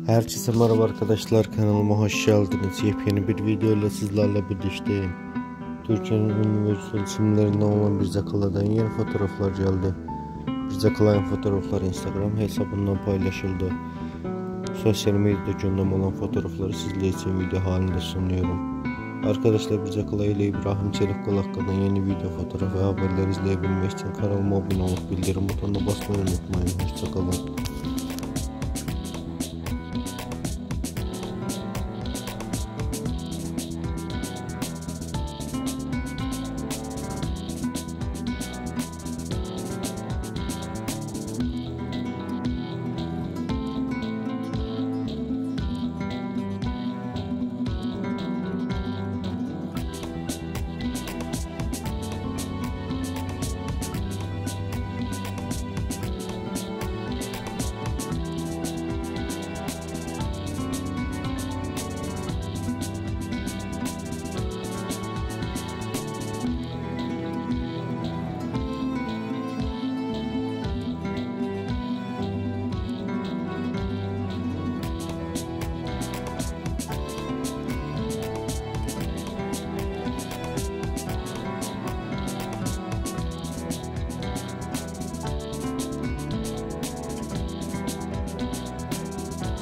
Herkese merhaba arkadaşlar, kanalıma hoş geldiniz. Yepyeni bir video ile sizlerle birlikteyim. Türkiye'nin ünlü ve güzel isimlerinden olan Birzakala'dan yeni fotoğraflar geldi. Birzakala'nın fotoğrafları Instagram hesabından paylaşıldı. Sosyal medyada gündem olan fotoğrafları sizler için video halinde sunuyorum. Arkadaşlar, Birzakala ile İbrahim Çelikkol hakkında yeni video, fotoğraf ve haberler izleyebilmek için kanalıma abone olup bildirim butonuna basmayı unutmayın. Hoşçakalın.